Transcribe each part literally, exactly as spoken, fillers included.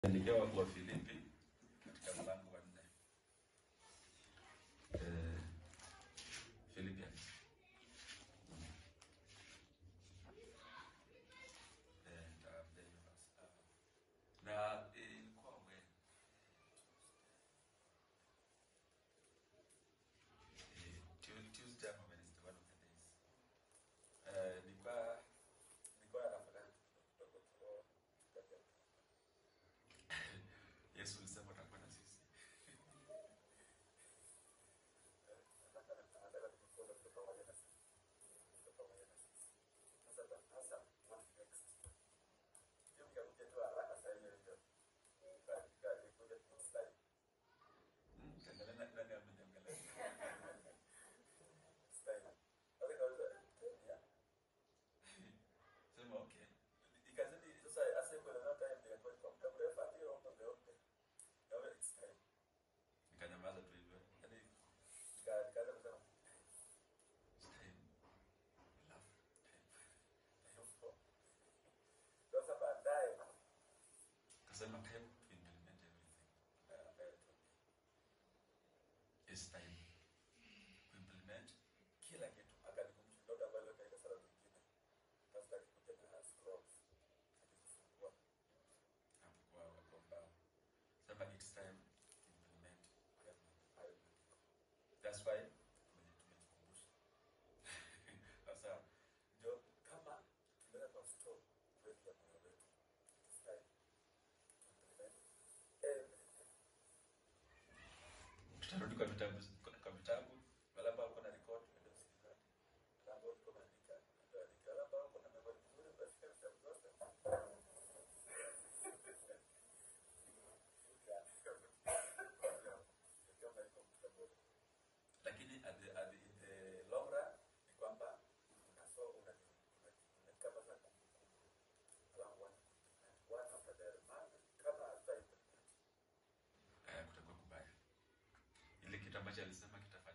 Nikiwa kwa Filipi katika mlango wa nne. Eh, Philippians. Eh, na ilikuwa wewe. Tuesday ama Wednesday, one of the days. Eh, nilikuwa nilikuwa nafanya Yesu alisema atakuwa na sisi. Sema okay. Ikazidi sasa asema na time ya kwa kwa mrefu ndio ndio. Ndio it's time. Nikanyamaza tu hivyo. Yaani nikaanza kusema it's time. Love time. Hayo. Sasa baadaye kasema time to implement everything. It's time to implement kila kitu. Akanikumbusha ndoto ambayo kaida sala nyingine. Sasa alikuja na scrolls. Akifungua. Hapo kwa kwamba sema it's time to implement everything. That's why tumejikumbusha. Sasa ndio kama tunaweza kwa store wetu ya moyo wetu. It's time to implement everything. Tutarudi kwa vitabu kwa vitabu wala ambao kuna record ndio sikiliza. Ambao tuko andika andika wala ambao kuna memory nzuri basi kama zote. Lakini at the, at the, in the long run ni kwamba unaso una kama sana kwa one after the man kama after eh kutakuwa kubaya. Ile kitu ambacho alisema kitafanya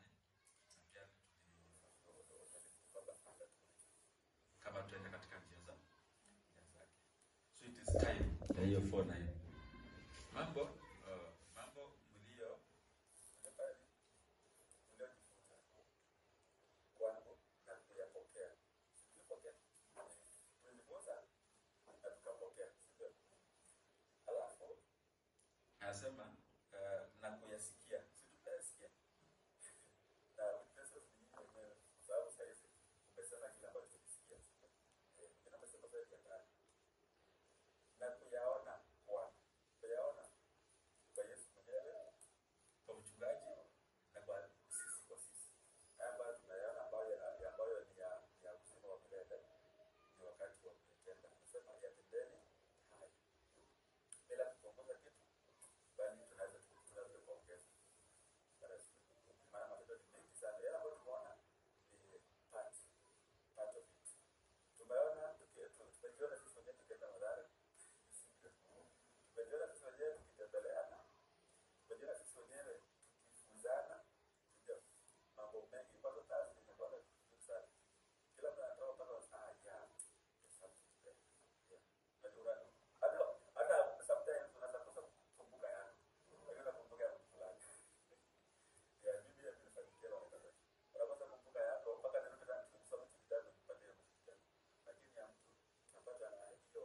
kama tuende katika njia za njia zake. So it is time. Ya hiyo four nine. Mambo uh, mambo mlio pale ndio jifunza kwangu na kuyapokea. Kuyapokea. Tulipoza na tukapokea. Sio? Alafu anasema uh, na kuyasikia. Sisi tutasikia. Na pesa zingine sababu sasa hivi umesema kile ambacho tulisikia. Eh, kina msema sasa hivi na kuyaona kwa kuyaona kwa Yesu mwenyewe kwa mchungaji na kwa sisi kwa sisi. Haya tunayaona ambayo ambayo ni ya ya kusema wa milele ni wakati wa kutenda. Nasema ya tendeni hai. Bila kuongoza kitu bali tunaweza tunaweza kuongeza. Basi maana matendo ni mengi sana. Yale ambayo tumeona ni part part of it. Tumeona tukiona sisi wenyewe tukienda madhara. Tumeona sisi wenyewe tukitembeleana. Tumeona sisi wenyewe tukifunzana. Ndio mambo mengi bado taasi ni bado sana. Kila mtu anatoa bado saa ya something. Yeah. Najua hata hata sometimes unaweza kukumbuka yako. Unaweza kukumbuka yako fulani. Ya bibi ya nilifanikiwa wakati. Unaweza kukumbuka yako mpaka ndio tena kusoma kitabu kupata mtu. Lakini ya mtu napata hiyo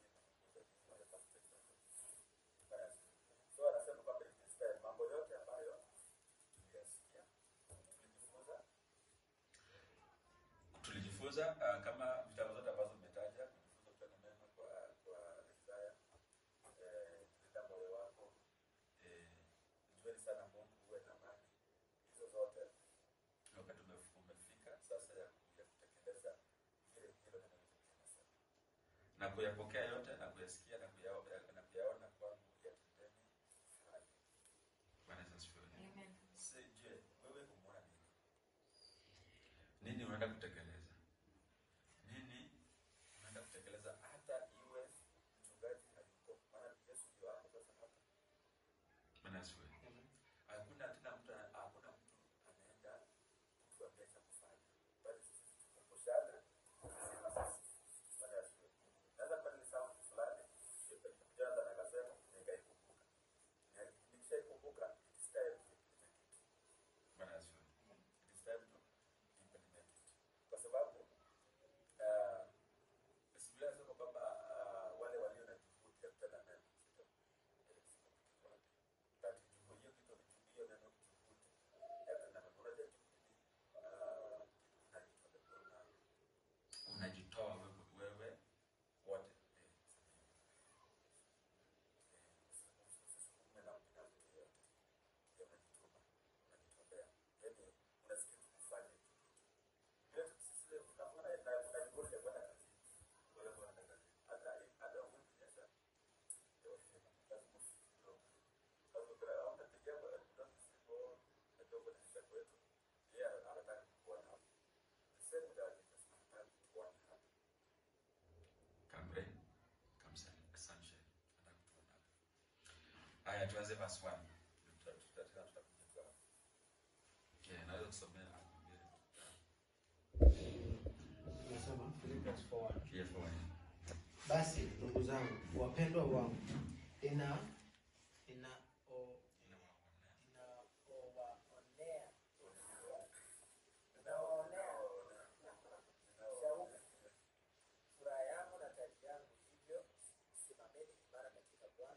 so anasema kwamba it's mambo yote ambayo tuliyasikia tulijifunza tulijifunza uh, kama vitabu zote ambazo umetaja kujifunza kutenda mema kwa kwa Isaya eh ndio moyo wako eh nzuri sana Mungu uwe na amani hizo zote wakati umefika sasa ya kutekeleza ile hilo ninalosema na kuyapokea yote na kuyasikia na kuyaona na kuyaona kwa yatendeni hai. Bwana asifiwe. Amen. Sije wewe umeona nini? Nini unaenda kutekeleza? Nini unaenda kutekeleza hata iwe mchungaji hayuko. Maana Yesu ndio hapo sasa hapa. Bwana asifiwe. Hakuna tena mtu hakuna mtu anaenda kutuambia cha kufanya. Bali sisi tukushana. Bwana asifiwe. Sasa pale ni sawa fulani. Kijana akasema yeye anataka kuona hapo. The same with our Jesus, anataka kuona hapo. Kamre, kamsani, sunshine, anataka kuona hapo. Haya, tuanze verse one. Tutataka tutakuja kwa. Okay, naweza kusomea hapo mbele. Nasema Philippians four one. Yeah, four one. Basi ndugu zangu wapendwa wangu, ina ina o ina owaonea nawaonea shauku furaha yangu na taji yangu, hivyo simameni imara katika Bwana.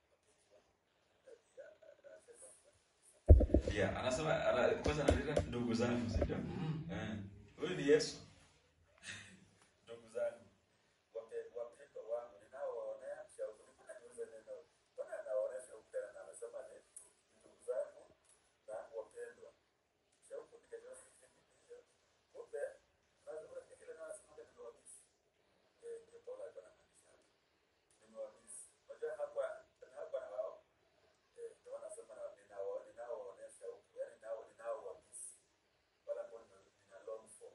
Yeah, anasema ana, kwanza analeta ndugu zangu, sio? Mm. Eh. Huyu ni Yesu. Ndugu zangu. Wape wapendwa wangu, ninaowaonea shauku. Kuna niulize neno. Bwana anawaonea shauku tena na anasema ni ndugu zangu na wapendwa. Shauku ni kitu gani hiyo? Kumbe lazima kile na anasema ndio wabisi. Eh, ndio Paulo alikuwa anamaanisha hapo. Ni wabisi. Unajua hapa hapa na wao. Eh, ndio wanasema na ninao ninaowaonea shauku. Yaani nao ninao wabisi. Wala kwa nina long for.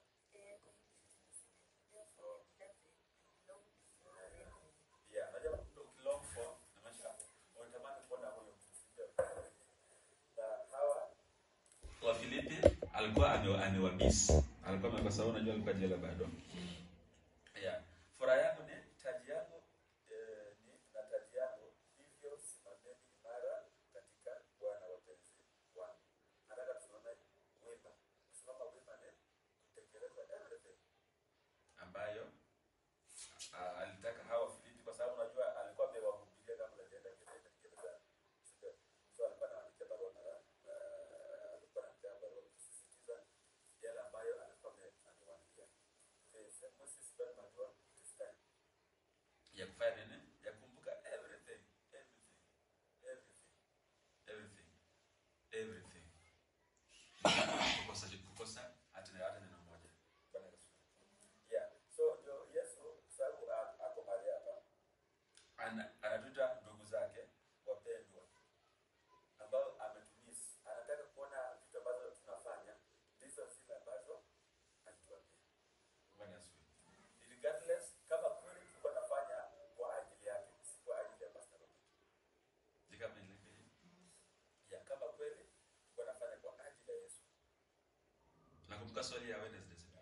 Yeah, najua long for na maisha unatamani kuona huyo mtu. Na hawa wa Filipi alikuwa amewabisi. Alikuwa kwa sababu unajua alikuwa jela bado. Yeah. Furaha yangu ni taji yangu eh, ni na taji yangu, hivyo simameni imara katika Bwana wapenzi wangu. Nataka tusimame wima. Kusimama wima ni kutekeleza everything ambayo uh, alitaka hawa Filipi, kwa sababu unajua alikuwa amewahubiria kabla hajaenda gereza. Sio? So alikuwa anaandika barua mara uh, alikuwa anaandika barua kusisitiza yale ambayo alikuwa amewaambia. Eh, sema sisi bado tunajua this time. Ya kufanya nini? Ya kumbuka everything, everything, everything, everything, everything. Kukosa kukosa hata na hata neno moja. Bwana Yesu. Yeah. So ndio Yesu sababu ako mahali hapa. Ana anatuita ndugu zake wapendwa ambao ametumiss. Anataka kuona vitu ambazo tunafanya ndizo zile ambazo alituambia. Bwana Yesu. Regardless kama kweli tulikuwa tunafanya kwa ajili yake, si kwa ajili ya pastor Robert. Jika mimi ya kama kweli tulikuwa tunafanya kwa ajili ya Yesu. Nakumbuka swali ya Wednesday sasa.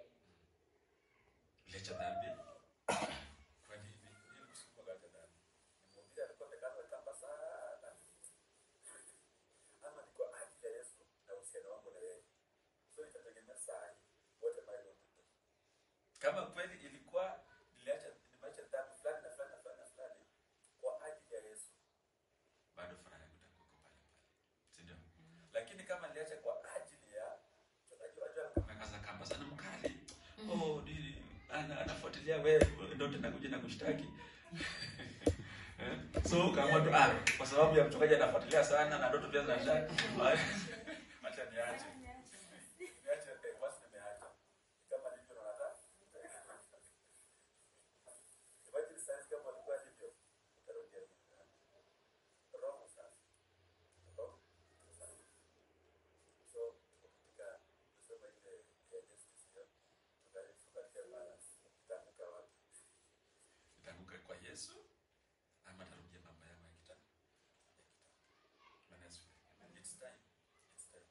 Lecha dhambi. Kwa nini? Ili kusukuma gata dhambi. Nimwambia alikuwa amekata kamba sana. Ama ni kwa ajili ya Yesu na uhusiano wangu na yeye. So itategemea saa hii wote mai wote. Kama kweli ilikuwa niliacha nimeacha dhambi fulani na fulani na fulani na fulani kwa ajili ya Yesu, bado furaha yangu itakuwa pale pale. Si ndio? Lakini kama niliacha kwa ajili ya tunajua ajua kama kamba sana mkali. Oh, nini ana anafuatilia wewe ndio tena kuja na kushtaki. So kama tu ah kwa sababu ya mchungaji anafuatilia sana na ndoto pia zinashtaki. Acha niache. Niache eh basi nimeacha. Kama ndivyo nataka. Ibadili sasa kama alikuwa hivyo. Utarudia. Roho sasa. Roho sasa. So katika kusema ile ya justice tutaifuka kwa balance. Itaanguka wapi? Itaanguka kwa Yesu ama tarudia mambo yangu ya kitani. Manasi. It's time. It's time.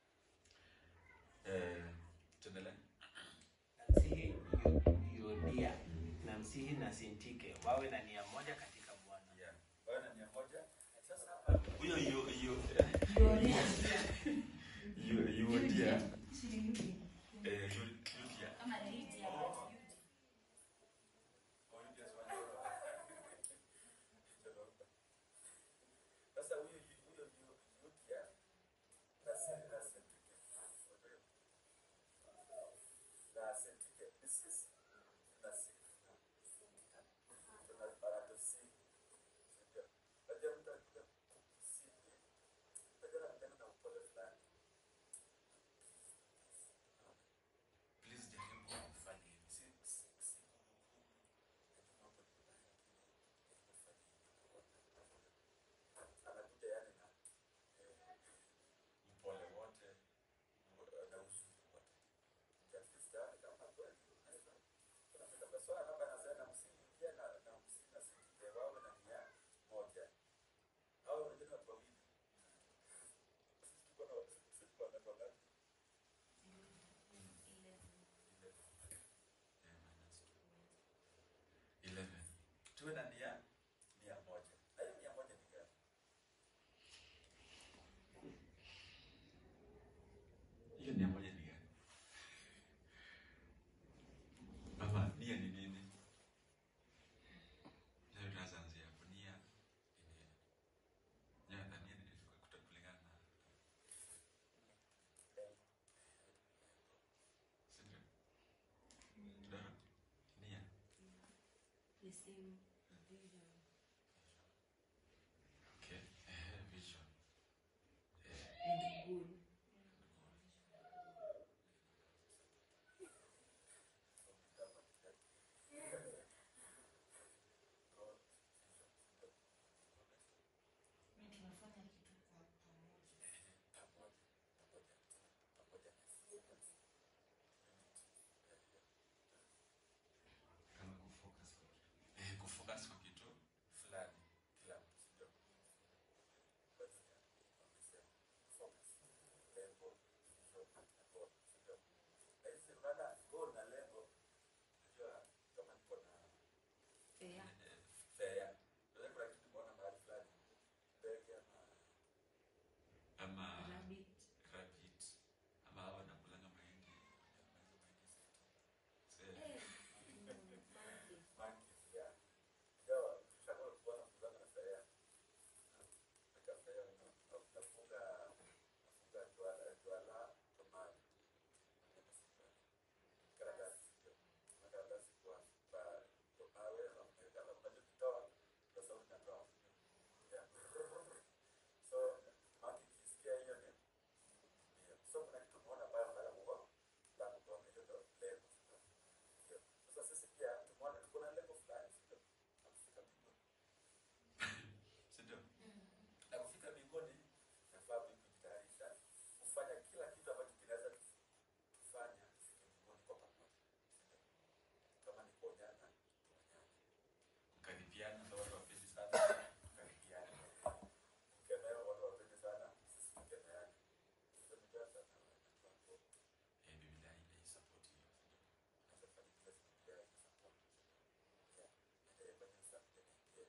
Eh, tuendelee. Namsihi Yodia na msihi na Sintike wawe na nia moja katika Bwana. Yeah. Wawe na nia moja. Sasa hapa huyo hiyo hiyo Yodia. hiyo Yodia. Eh, Yodia. Kama Lydia. Sasa huyo huyo Yodia na sisi na Sintike. Na Sintike. This is na sisi. Tuna barato si. Sio. Baada ya mtu si. Baada ya mtu na upole fulani. nia moja ni gani? Mama, nia ni nini? Leo tunaanzia hapo. Nia ni nini? Nia na nia ni kulingana na Dara, nia. The same vision. Okay, eh, vision. And good. Tunafanya kitu kwa pamoja. Kama kufocus kwa kitu. Eh, kufocus kwa kitu fulani kila mtu ndio. Yeah. Ama Rabbit. rabbit ama hawa wanakulanga mahindi. Eh. Mm, monkey. Sindio? Na kufika mbinguni nafaa kujitayarisha kufanya kila kitu ambacho kinaweza kufanya mbinguni kwa pamoja. Kama ni kuonyana, kuonyana. Kukaribiana na watu wapendi sana, kukaribiana. Kukemea watu wapendi sana, sisi tukemeane. Sisi tunajua sana watu wako. Eh, Biblia ina support hiyo. Unafanya kila siku pia ina support. Yeah. Ndio ifanye support pia.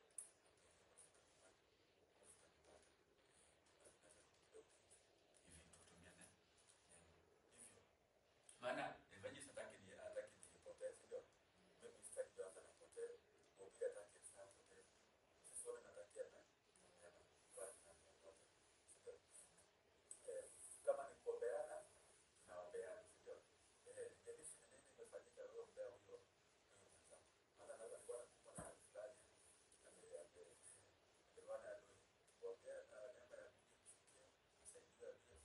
Maana evangelist hataki ni hataki ni potee, sio? Mimi sitaki kwanza na potee. Kupiga target sana potee. Sisi wote tunatakia na neema kwa na wote. Sio? Eh, kama ni kuombeana, tunaombeana, sio? Eh, jadishi ni nini imefanyika wewe mbea huyo? Maana naweza kuwa na kuwa na fulani. Ndio ndio. Ndio maana adui. Kuombea na neema ya Mungu tusikie. Saidia pia.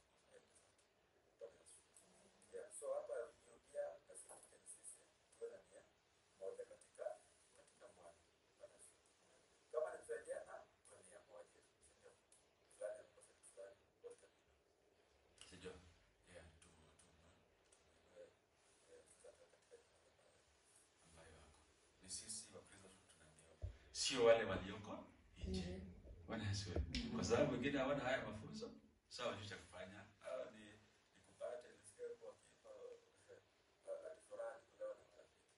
Yeah, so hapa Ethiopia na sisi tuwe na nia moja katika katika Bwana. Kama ni kusaidiana kwa nia moja, sio? Fulani anakosa kitu fulani, wote sio? Yeah, tu tu ambayo wako. Ni sisi wa Kristo tunaambiwa. Sio wale walioko nje. Bwana Yesu. Kwa sababu wengine hawana haya mafunzo, sawa hicho cha kufanya. Hao ni ni kupata nisikie kwa kipa atifurani kulewa na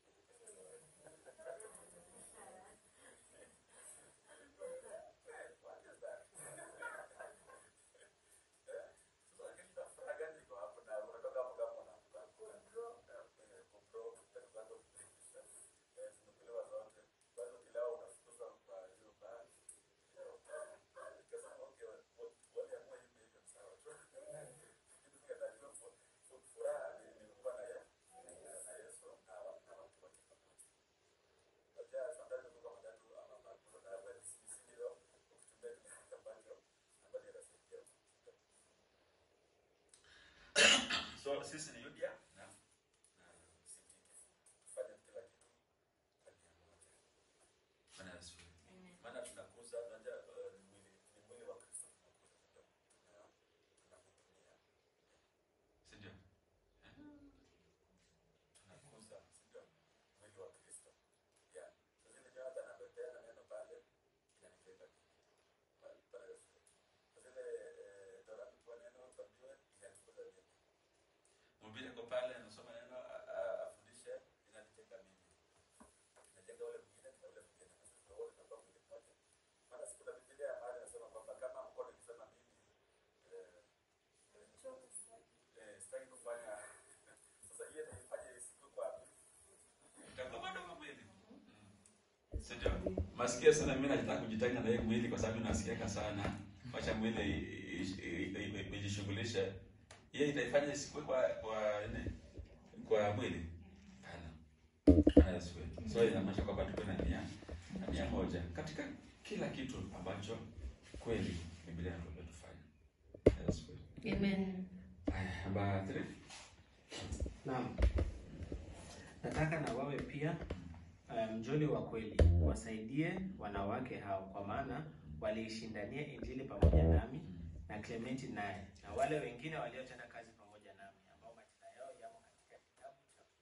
So sisi ni Yudia na na sitiki kufanya kila kitu kwa nia moja. Bwana Yesu. Maana tunakuza tunajua uh, ni mwili ni mwili wa Kristo tunakuza ndio. Na tunahudumia. Si ndio? Eh? Tunakuza, si ndio? Mwili wa Kristo. Yeah. Sasa ile Jonathan anapepea na neno pale inanipenda mimi. Bwana Yesu. Sasa ile eh, Torati kwa neno tamjue inanikuza mimi. Mhubiri kwa pale anasoma neno afundishe inanijenga mimi. Inajenga wale mwingine na wale mwingine. Sasa wote tunakuwa mwili mmoja. Maana siku na Biblia mahali nasema kwamba kama mkono nikisema mimi eh eh sitaki kufanya Sio? Masikio sana mimi nataka kujitanya na yeye mwili kwa sababu nasikiaka sana. Acha mwili ijishughulishe. Yeye itaifanya isikwe kwa kwa nini? Kwa mwili. Hapana. Hana Yesu. So inamaanisha kwamba tuko na nia na nia moja katika kila kitu ambacho kweli Biblia inatuambia tufanye. Yesu. Amen. Haya, namba three. Naam. Nataka na wawe pia mjoli um, wa kweli wasaidie wanawake hao, kwa maana waliishindania Injili pamoja nami na Clementi naye na wale wengine waliotenda kazi pamoja nami ambao majina yao yamo katika kitabu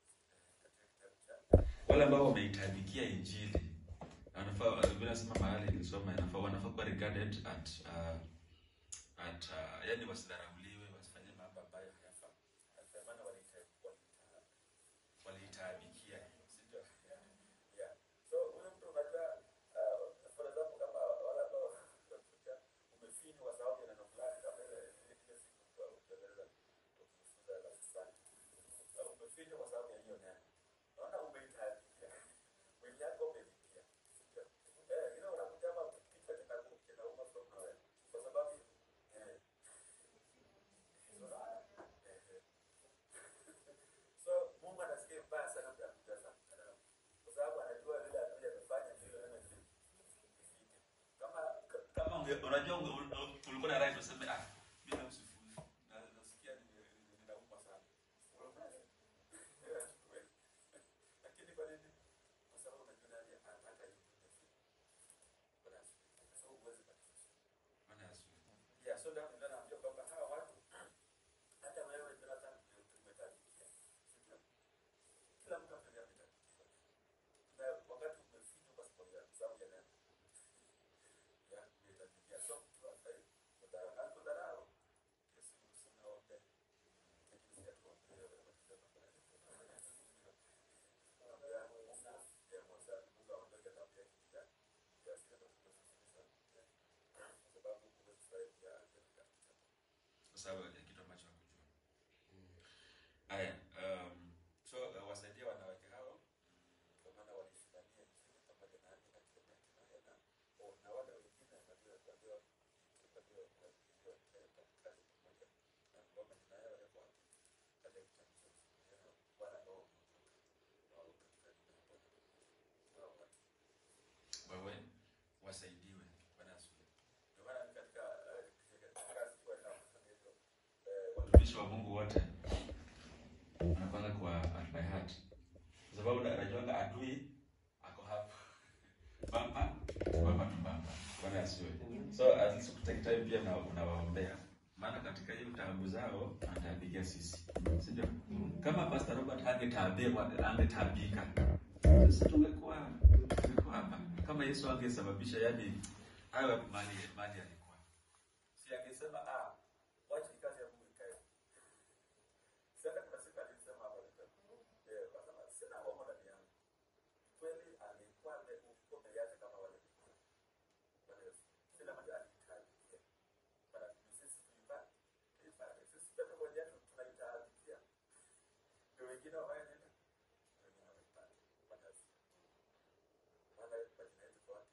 cha wale ambao wameitabikia Injili. Anafaa Biblia inasema mahali nilisoma inafaa wanafaa kuwa regarded at uh, at uh, yani wasidharauliwe, wasifanye mambo ambayo hayafaa. Kwa maana waliitabikia. Waliitabikia. Sio? Yeah. So huyo mtu unajua for example kama wale ambao umefinywa kwa sababu ya neno fulani kama ile ile siku kwa kueleza kufunza la sasa. Umefinywa kwa sababu ya hiyo neno. Naona umeitabikia. Mwili yako umefikia. Eh, you know unakuta kama kichwa kinakuwa kinauma from nowhere. Kwa sababu eh so Mungu anasikia mbaya sana kwa kujaza msalaba. Kwa sababu anajua vile adui amefanya vile neno hili. Kama kama unajua ulikuwa na right useme ah mimi usifuzi. Na nasikia ninauma sana. Lakini kwa nini? Kwa sababu unajua nani anataka hiyo. Bwana. So uweze kabisa. Maana Yesu. Yeah, so ndio ndio naambia kwamba hawa watu hata wewe bila hata umetabikia. Kila mtu anataka mitabikia. Na wakati umefinywa kwa sababu ya sababu ya neno. Ya mitabikia. So mtu afai kudharau kudharau. Yesu usema wote. Lakini sisi tuombe wewe kwa sababu kuna kitu. Ya Musa, ya Musa, Mungu aondoke tabia kibaya. Ya sisi tunasema kwa sababu kumesaidia katika kwa sababu ya kitu ambacho hakujua. Haya, um, so uh, wasaidia wanawake hao kwa maana walishindania Injili pamoja na haki na Clementi na Hena na wale wengine walio walio walio walio kazi pamoja na ngoma na yao yako hapo katika kitabu cha Ufunuo wala ambao wao katika jina la Bwana. Wewe wasaidiwe Bwana asifiwe. Ndio maana katika kazi kwa watumishi wa Mungu wote wanapanga kwa at by heart. Kwa sababu anajuanga adui ako hapa. Bamba, bamba tumbamba. Bwana asiwe. So at least kutake time pia na unawaombea. Maana katika hiyo taabu zao anatabikia sisi. Si ndio? Kama Pastor Robert angetaabika, angetabika. Sisi tungekuwa tungekuwa hapa. Kama Yesu angesababisha yani hayo mali mali alikuwa. Si angesema ah wacha kazi ya Mungu ikae. Sasa kuna siku alisema hapo ndio. Eh, akasema sina homo ndani yangu. Kweli alikuwa amekuwa mbele kama wale. Bwana Yesu. Sina maana alitabikia. Bwana sisi tulipa. Tulipa. Sisi kama moja tunaitabikia. Ndio wengine wao nenda. Wengine wanapata. Bwana Yesu. Bwana Yesu kwa jina letu kwa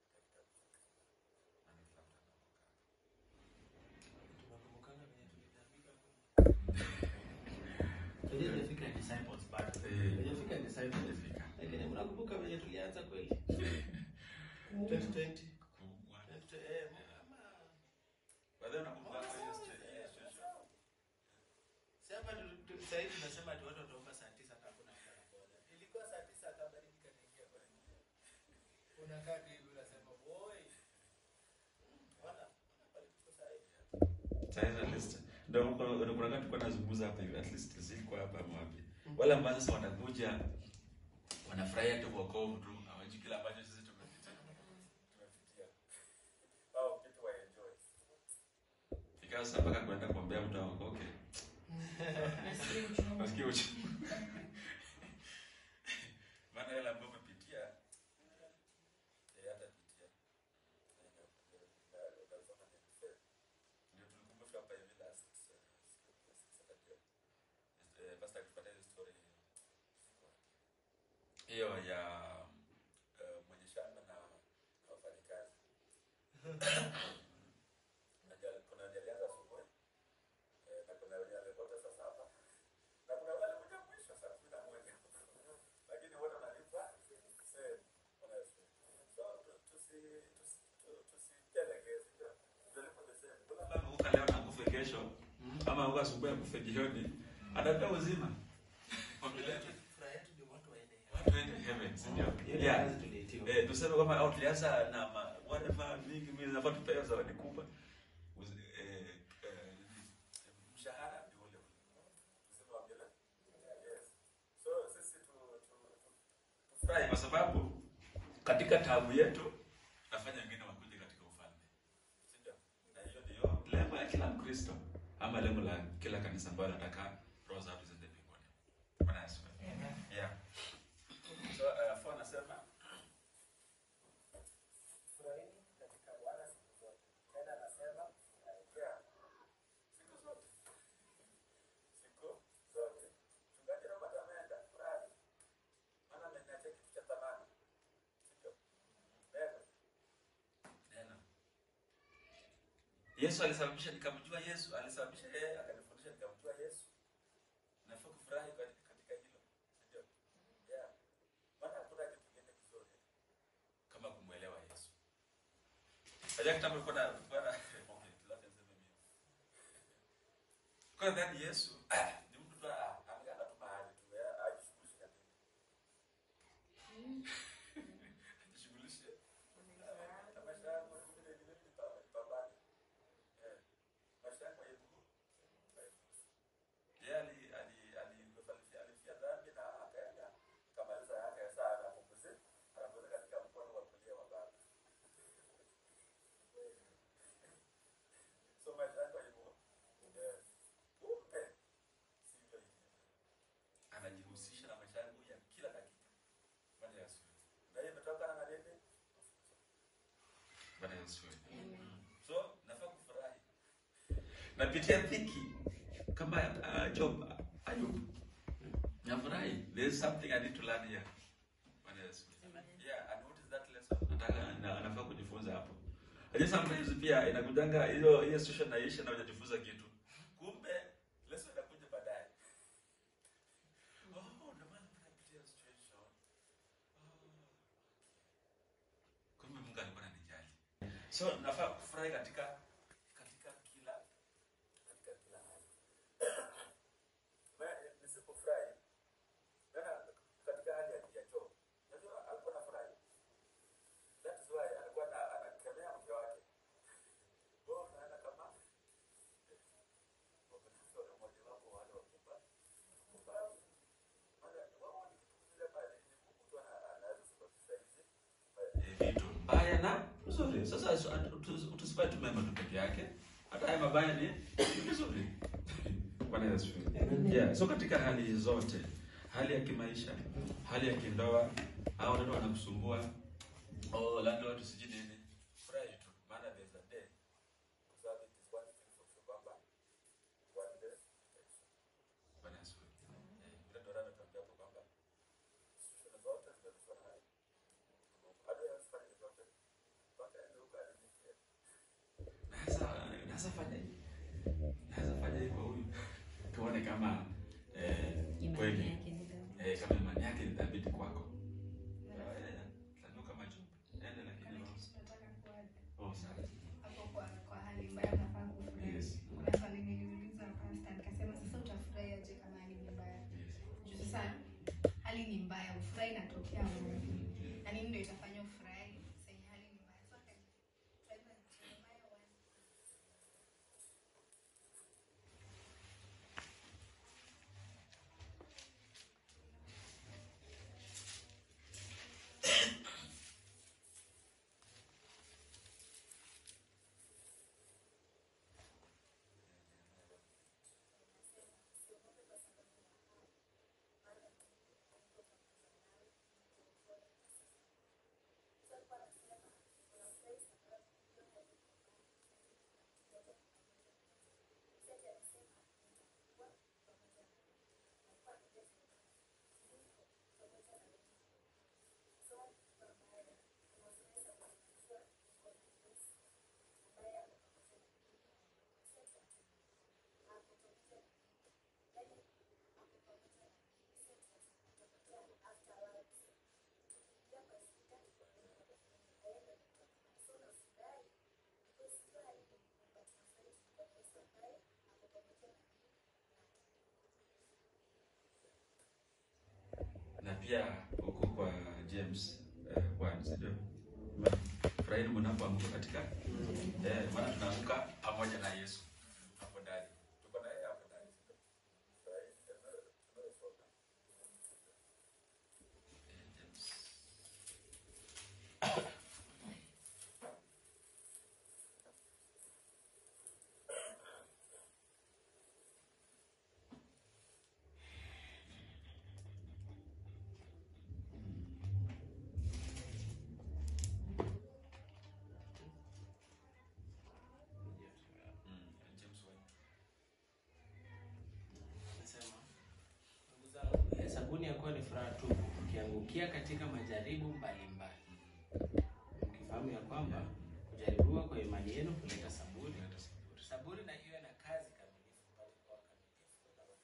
Tulifika disciples back. Tulifika disciples. Lakini mnakumbuka venye tulianza kweli? twenty twenty. Eh, mama. Baada nakumbuka hiyo story. Sasa sasa hivi tunasema tu watu wataomba saa tisa hata hakuna boda. Ilikuwa saa tisa akabariki kanaingia kwa nje. Unakaa hivi unasema boy. Wala palikuwa saa hivi. Sasa at least ndio kuna kuna wakati kwa nazungumza hapa hivi at least zilikuwa hapa mwapi. Wale ambao sasa watakuja wanafurahia tu wokovu tu hawajui kila ambacho sisi tumepitia. Tumepitia. Au kitu wa enjoy. Ikawa sasa mpaka kwenda kuombea mtu aokoke. Nasikia uchungu. Nasikia uchungu. Maana yale ambayo umepitia ya hata pitia. Ndio tulikumbuka hapa hivi last Saturday. Pastor akipata hiyo story hiyo ya uh, mwenye Najali kuna jalianza asubuhi. Eh, na kuna wenye walipota sasa hapa. Na kuna wale walikuja mwisho saa kumi na moja. Lakini wote wanalipa same. Honestly. So tusi tusi tusijelekeze. Tulipo the same. Kuna baba uka leo na kufa kesho. Ama uka asubuhi kufa jioni. Anapewa uzima. Population. Furaha yetu ndio watu waende. Watu waende heaven, sio? Yeah. Eh, tuseme kama au tulianza na wale ma mingi mimi nafaa tupewe zawadi kubwa. Eh, eh, mshahara ndio ule ule. Tuseme wangela. Yes. So sisi tu tufurahi kwa sababu katika taabu yetu nafanya wengine wakuje katika ufalme. Sio? Na hiyo ndio lengo la kila Mkristo ama lengo la kila kanisa ambalo nataka roho zao ziende mbinguni. Bwana Yesu. Yeah. So uh, for nasema furahini katika Bwana siku zote. Tena nasema yeah. Siku zote. Siku zote. Mchungaji Robert ameenda furahi. Maana ameniachia kitu cha thamani. Sio? Neno. Neno. Yesu alisababisha nikamjua Yesu, alisababisha yeye akanifundisha nikamjua Yesu. Nafaa kufurahi katika hilo. Sio? Yeah. Maana hakuna kitu kingine kizuri kama kumuelewa Yesu. Haja kitambo kuna bwana okay, lazima niseme mimi. Kwa ndani Yesu ni mtu tu anaangalia tu mahali tu ajishughulishe na nini. Ajishughulishe. Na maisha yako ni vile vile pambana. Eh. Maisha yako yetu. Yeye ali ali alifanya alifia dhambi na akaenda kamaliza yake saa na kupumzika. Anapoza katika mkono wa kulia wa Baba. So maisha yako hivyo. Yes. Kumbe sivyo hivyo. Anajihusisha na maisha yangu ya kila dakika. Bwana Yesu. Na hiyo imetoka na nini? Bwana Yesu. So nafaa kufurahi. Napitia dhiki kama uh, Job, Ayub. Nafurahi. There is something I need to learn here. Bwana Yesu. Yeah, and what is that lesson? Nataka na, nafaa kujifunza hapo. Lakini sometimes pia inakujanga hiyo hiyo situation naisha na hujajifunza kitu. Kumbe lesson inakuja baadaye. Oh, ndio maana tunapitia situation. Oh. Kumbe Mungu alikuwa ananijali. So nafaa kufurahi katika katika kila katika kila hali. Wewe nisipofurahi tena katika hali ya Job. Unajua alikuwa anafurahi. That is why alikuwa anakemea mke wake. Bora ana kama wakati wa mmoja wapo wale wakubwa. Kubwa. Wale wao ni kile pale ni mtu anaweza kusababisha hizi vitu mbaya na nzuri. Sasa tusifanye tu mema tu peke yake. Hata haya mabaya ni vizuri. Bwana Yesu. Yeah, so katika hali zote, hali ya kimaisha, hali ya kindoa, au watu wanakusumbua, oh landlord sijui nini, furahi tu. Maana there's a day. Kwa sababu it is one thing for sure kwamba one day. Bwana Yesu. Ndio ndio anatuambia kwamba sisi zote tunazishwa na hali. Hadi asifanye zote. Mpaka ndio ukalifikia. Sasa sasa fanya hivi. Sasa fanya hivyo huyu. Tuone kama eh kweli eh kama imani yake ni thabiti kwako. Eh, ndio kama Job. Ende lakini Nataka kuaje. oh sana. Hapo kwa kwa hali mbaya unafaa kufurahi. Yes. Kuna swali niliuliza pastor nikasema sasa utafurahi aje kama hali ni mbaya? Juu sasa hali ni mbaya, ufurahi inatokea wapi? Na nini ndio itafanya ufurahi? Sasa hali ni mbaya. So okay. Try to mbaya one. Na pia huko kwa James eh, one ndio. Furahini mnapoamka katika eh, maana tunaamka pamoja na Yesu hapo ndani. Tuko na yeye hapo ndani. Sabuni ya kuwa ni furaha tu ukiangukia katika majaribu mbalimbali, mkifahamu ya kwamba kujaribiwa kwa imani yenu kuleta saburi. Saburi na iwe na kazi kamilifu bali kwa kamilifu.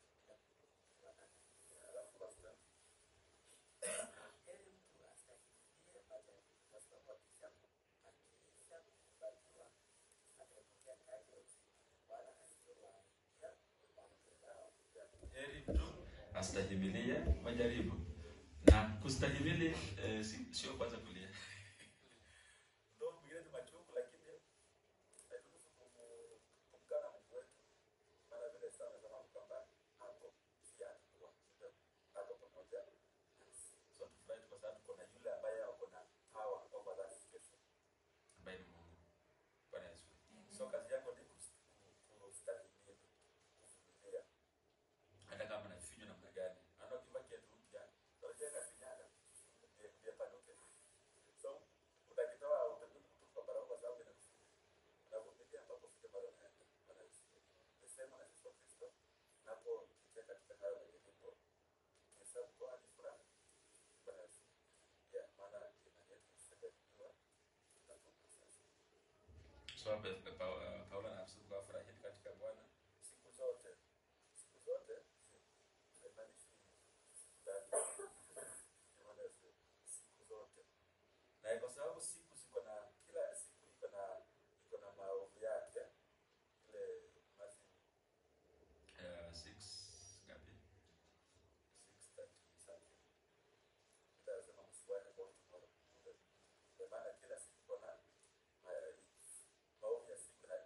Heri mtu astahimilie majaribu. Na kustahimili eh, si, sio kwanza kulia. Ndio mwingine ni machofu lakini hairuhusu kumkana Mungu wetu. Maana vile sana kama kwamba hapo si atakuwa hapo pamoja. So tufurahi kwa sababu kuna yule ambaye ako na power over that situation. Ambaye ni Mungu. Bwana Yesu. So kazi yako ni kustahimili. Kuvumilia. Hata kama nafinywa namna gani. Ana kibaki tu mpya. Unajanga finyana. Ndio panuke. So utakitoa utakuwa kutoka baraka kwa sababu ya na kupitia hapo kufika baraka. Bwana Yesu. Nasema na Yesu Kristo. Napo kicheka katika hayo majaribu. Ni sababu kwa hadi furaha. Bwana Yesu. Yeah, maana imani yetu isababishwa na Mungu sasa. So Paulo anasema kwa furaha katika Bwana siku zote. Siku zote. Siku zote. Na kwa sababu siku ziko na kila siku iko na iko na maovu yake. Ile basi eh six ngapi? six thirty something. Tutasema mswali kwa tomorrow. Kwa maana kila siku iko na maovu ya siku na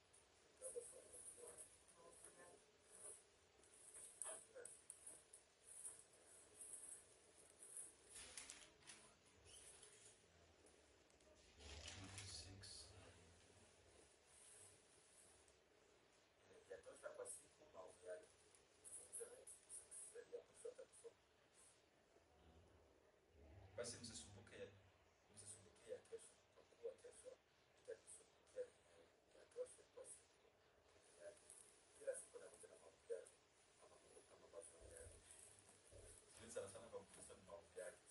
basi msisumbuke msisumbukie kesho kwa kuwa kesho itajisumbukia ya kesho kwa siku yake. Kila siku inakuja na mambo yake kama kama masomo yake. Sisi sana sana kwa kufuata mambo yake.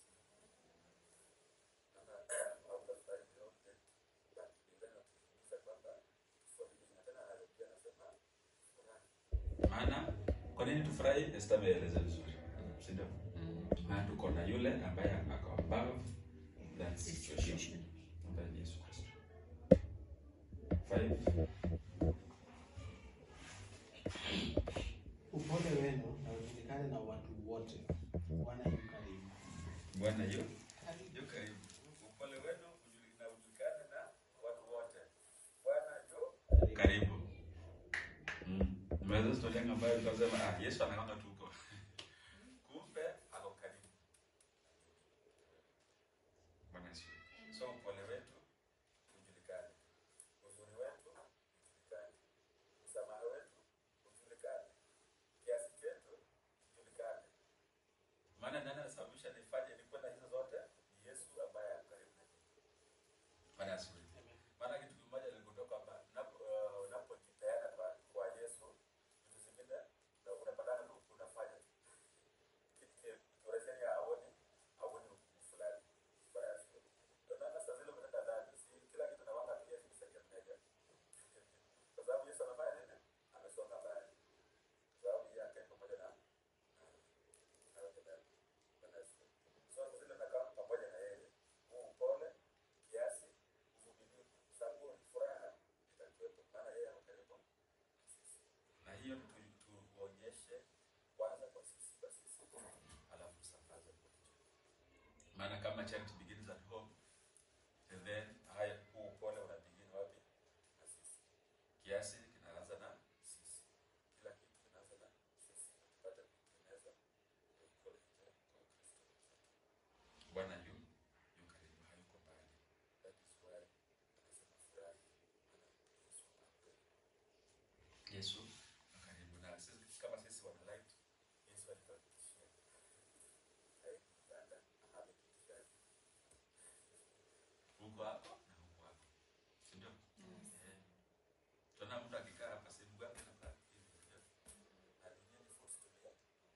Kama au tafadhali yote basi ndio tunataka kwamba swali na tena anarudia anasema furaha. Maana kwa nini tufurahi? Esther ameeleza vizuri. Si ndio? Na tuko na yule ambaye ako above that situation. Ambaye ni Yesu Kristo. Five. Upole wenu na ujulikane na watu wote. Bwana yu karibu. Bwana yu yu karibu. Upole wenu ujulikane na watu wote. Bwana yu karibu. Mm. Mwanzo story yangu ambayo tukasema ah Yesu anaona tuko. Kumbe ako karibu. Bwana Yesu. So upole wetu ujulikane. Uzuri wetu ujulikane. Msamaha wetu ujulikane. Kiasi chetu ujulikane. Maana nani anasababisha nifanye nikuwe na hizo zote? Ni Yesu ambaye ako karibu na mimi. Bwana Yesu. Maana kitu kimoja nilikutoka kwamba unapojiteana kwa kwa Yesu, vitu zingine unapatana tu kuna Maana kama charity begins at home, and then haya huu upole una begin wapi? Na sisi. Kiasi kinaanza na sisi. Kila kitu kinaanza na sisi. Tupate kutengeneza upole kwa Kristo. Bwana yu yu karibu, hayuko mbali. That is why anasema furahi. Yesu karibu na sisi, kama sisi wana light. Yesu alitufikishia. Haikutanda ametufikishia. Mungu hapo na Mungu hapo. Si ndio? Eh. Tuna mtu akikaa hapa sehemu gani na pale hivi ndio. Na dunia ni force to be.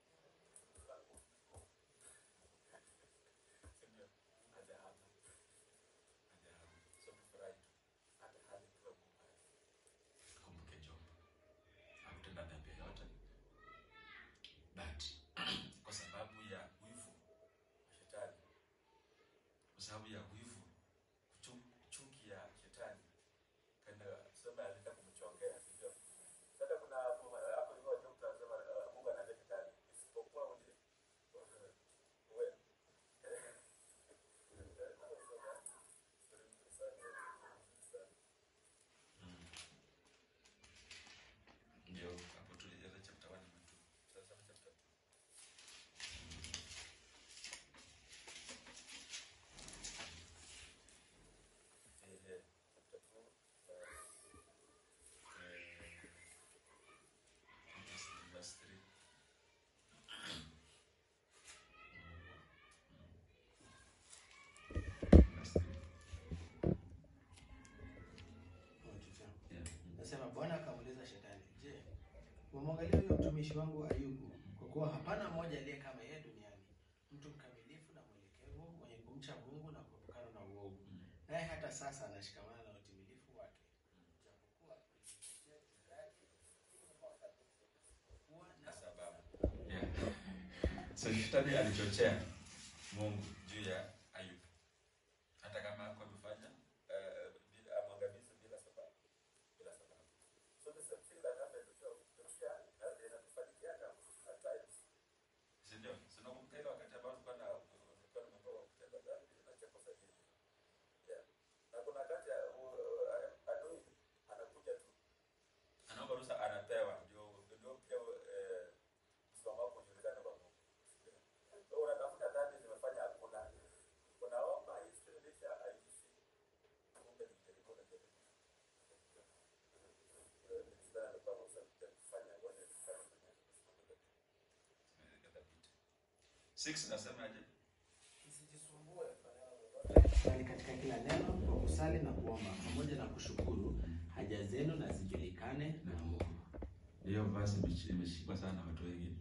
Si ndio? Haja hapa. Haja hapa. So furahi. Hata hali kwa Mungu. Kumbuke Job. Hakutenda dhambi yoyote. But kwa sababu ya wivu wa shetani, kwa sababu ya wivu, chuki ya shetani, kaenda sema alitaka kumchongea, sio? Sasa kuna hapo hivyo ndio tunasema Mungu anaenda shetani. Isipokuwa uje wewe. Ndio hapo tulianza chapter one na two. Sasa chapter two. Eh, chapter two. Eh, verse three. Verse three. Yeah. Nasema Bwana akamuuliza Shetani, "Je, umemwangalia huyo mtumishi wangu Ayubu? Kwa kuwa hapana mmoja aliye kama yeye duniani, mtu mkamilifu na mwelekevu, mwenye kumcha Mungu na kuepukana na uovu. Naye hata sasa anashikamana na utimilifu wake. Japokuwa kulipitia juu yake kuwa Na na sababu. Yeah. So shetani alichochea Mungu juu ya Ayubu. Hata kama hakuwa amefanya eh, bila amangamizi bila sababu. Bila sababu. So the same thing that happened to Job, pia inatufanikia at times. Si ndio? Sina kumkeka wakati ambao tulikuwa na tulikuwa na mambo ya kutenda dhambi na chako sahihi. Yeah. Na kuna wakati adui anakuja tu. Anaomba ruhusa, anapewa ndio ndio pia eh msimamo wako ujulikane kwa Mungu. Wewe unatafuta dhambi zimefanya hakuna. Unaomba isilisha aishi. Kumbe ni jaribu na jaribu. Six nasemaje? Usijisumbue kwa neno lolote, bali katika kila neno kwa kusali na kuomba pamoja na kushukuru, haja zenu na zijulikane na Mungu. Hiyo verse imeshikwa sana watu wengi.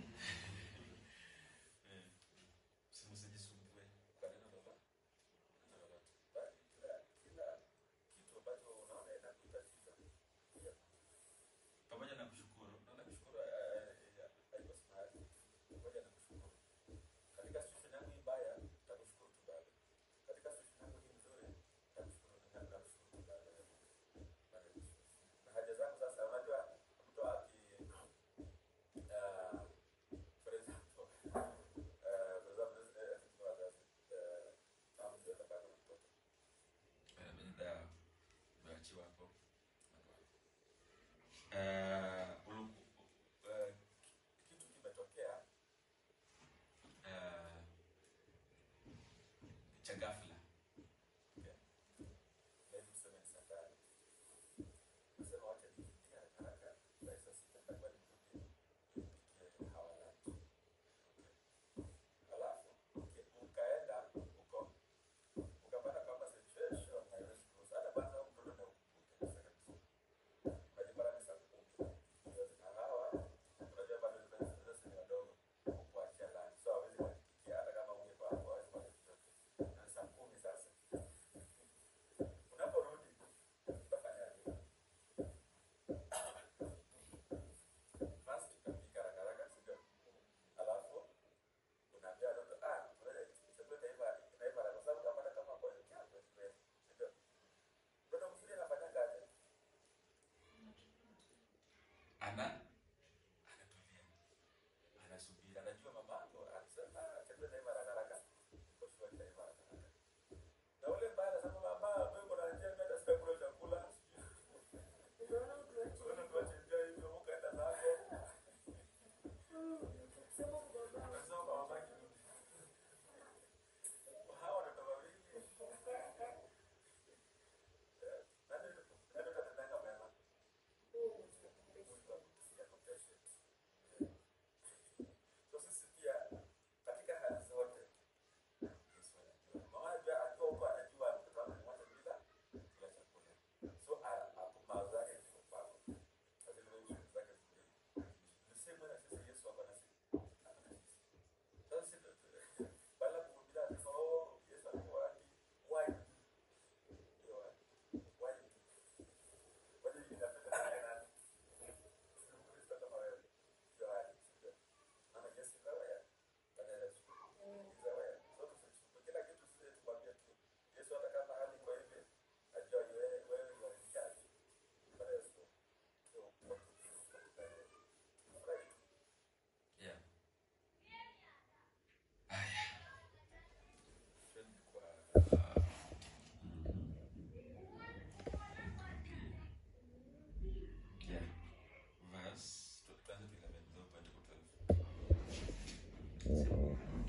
Msijisumbue kwa neno lolote. Bali kila kila kitu ambacho unaona inakutatiza pamoja na kushukuru. Naona kushukuru haiko smart. Pamoja na kushukuru. Katika situation yangu hii mbaya, nitakushukuru tu Baba. Katika situation yangu hii nzuri, nitakushukuru na nitakushukuru tu Baba. Na haja zangu sasa, unajua mtu aki uh, for example uh, for example uh, kwa wazazi uh, kama mtu anataka mtoto eh ndio umeachiwa hapo eh uh, kitu kimetokea eh cha ghafla. Okay. Maybe tuseme ni safari. Nasema wacha nikimbie haraka haraka, pesa sitakuwa nikirudi nipikie hawala. Okay. Alafu okay, ukaenda uko ukapata kama situation haiwezi kuruhusu. Hata kwanza mtoto ndio ukumbuke kabisa. Unajipata ni saa kumi.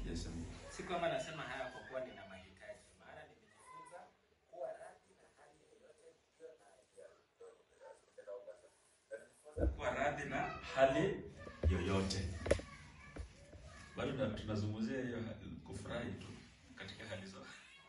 Yes. Si kwamba nasema haya kwa kuwa nina mahitaji, maana nimejifunza kuwa radhi na hali yoyote ndio na kuwa radhi na hali yoyote. Bado tunazungumzia hiyo kufurahi tu katika hali zote.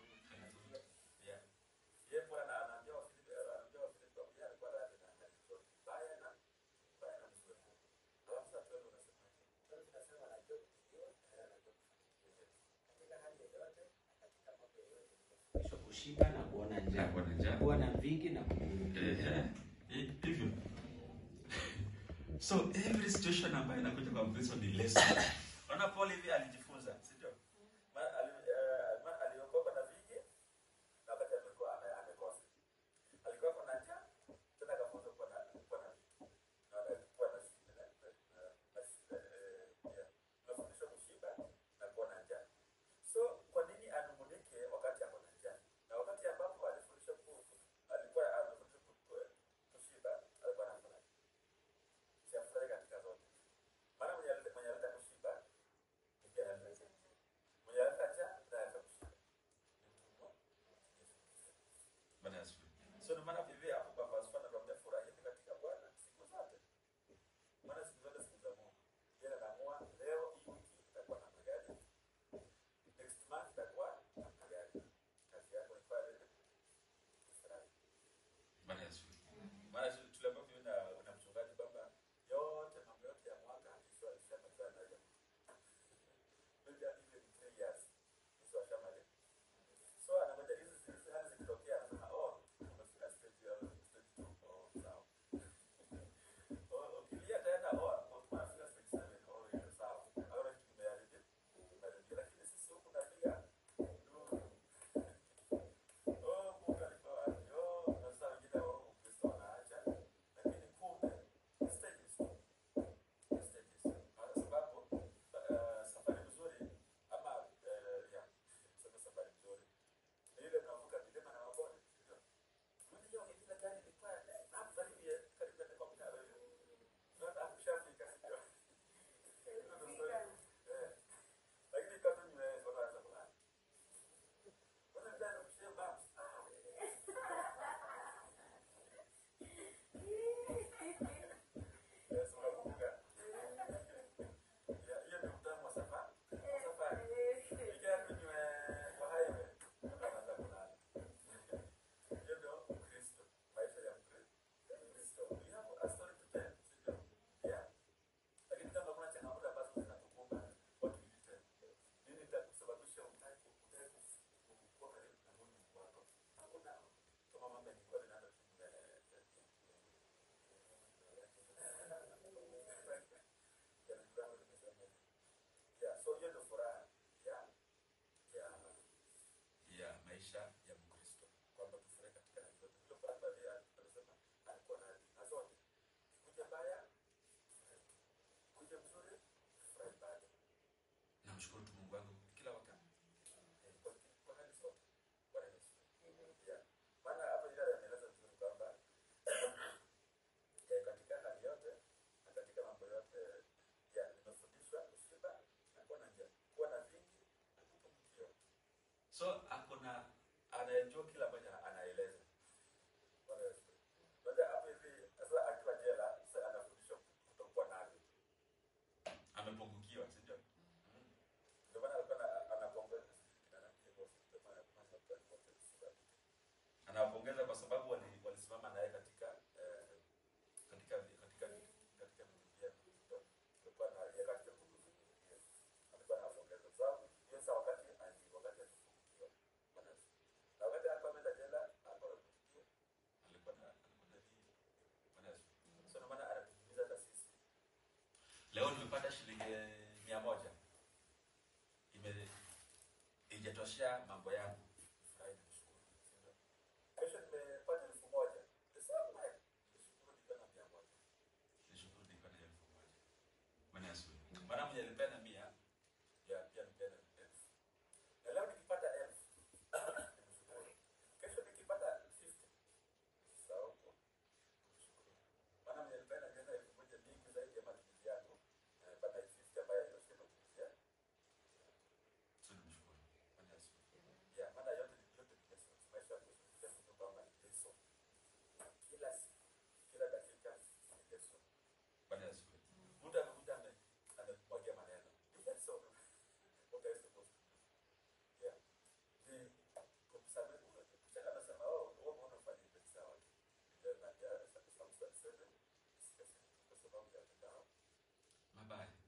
kushiba na kuona njaa, kuwa na vingi na kupungukiwa. Hivyo. So every situation ambayo inakuja kwa Mkristo ni lesson. Ona Paul hivi alijifunza, si ndio? Aliokoka na vingi na wakati alikuwa amekosa. Alikuwa kuna njaa, tena akafunza kwa na kwa na na kwa na shida na shida ya nafundisha kushiba na kuona njaa. So kwa nini anungunike wakati ako na njaa? Na wakati ambapo alifundisha kuku, alikuwa anafundisha kushiba, alikuwa anafurahi. Si afurahi katika zote. Maana mwenye mwenye aleta kushiba, ndiye anaweza. Mwenye aleta njaa, ndiye anaweza kushiba. Bwana Yesu. So ndio maana Biblia hapo kwa Pastor anatuambia furahi katika Bwana siku zote. Maana siku zote siku za Mungu. Yeye anaamua leo hii wiki itakuwa na magari. Next month itakuwa na magari. Kazi yako ni pale kufurahi. Bwana Yesu. Maana tuliambiwa kuna kuna mchungaji kwamba yote mambo yote ya mwaka Yesu alisema sana hiyo. Maybe even three years. Yesu ashamaliza. So anamwambia hizi hizi hali zikitokea anasema oh, umefika stage ya stage two. Oh, sawa. Oh, ukilia tena oh, umefika stage seven. Oh, hiyo sawa. Au na kitu mbaya lakini sisi huku tunapiga oh, Mungu alikuwa yo na saa nyingine wao Kristo anaacha lakini kumbe stages stages kwa sababu uh, safari nzuri ama uh, ya sasa safari nzuri ni ile unavuka milima na mabonde ndio unajua ukipita gari ni kwa hapo karibu ya karibu na kwa mtaro hiyo ndio akishafika ndio eh lakini kama nimeona za kulala kuna ndani mshamba Yes, unakumbuka? Ya, hiyo ndio utamu wa safari. Safari. Ikiwa kwenye kwa highway, unaanza kulala. Hiyo ndio Kristo, maisha ya Kristo. We have a story to tell, sio? Yeah. Lakini kama kuna changamoto ambazo zinatukumba, what will you tell? Nini itakusababisha utaki utaki kuwa karibu na Mungu wako? Hakuna. Kama mambo ni kwa nini ndio yeah, so hiyo ndio furaha ya ya ya maisha ya Mkristo kwamba tufurahi katika hali zote. Ndio furaha ya anasema alikuwa na na zote. Kuja baya, kuja mzuri, furahi bado. Namshukuru tu Mungu wangu kila wakati. Kwa kwa hali zote. Bwana Yesu. Yeah. Maana hapo ile anaeleza vizuri kwamba eh, katika hali yote na katika mambo yote ya nimefundishwa kushiba na kuwa na njaa, kuwa na vingi na kupungukiwa. So akona anajua kila ambacho anaeleza. Bwana Yesu. Baada hapo hivi sasa akiwa jela sasa anafundishwa kutokuwa navyo. Amepungukiwa, si ndio? Ndio maana alikuwa anapongeza anawapongeza kwa sababu walisimama naye katika eh, katika katika katika Biblia alikuwa na yeye katika Biblia alikuwa anawapongeza sababu hiyo saa wakati ali wakati alifungiwa bwana na wakati alikuwa ameenda jela alikuwa alifungiwa alikuwa na alikuwa bwana so ndio maana anatuhimiza hata sisi leo nimepata shilingi mia moja ime ijatoshea mambo yangu. Furahi na kushukuru. Kesho nimepata elfu moja. Sasa mimi nishukuru nikiwa na mia moja. Nishukuru nikiwa na elfu moja. Bwana Yesu. Maana mwenye alipenda mia ya pia nipenda elfu. Na leo nikipata elfu nishukuru. Kesho nikipata hamsini. Sawa. Kushukuru. Maana mwenye alipenda jana elfu moja mingi zaidi ya matumizi yako. Baada ya hamsini ambayo ndio sema kusia. mbali.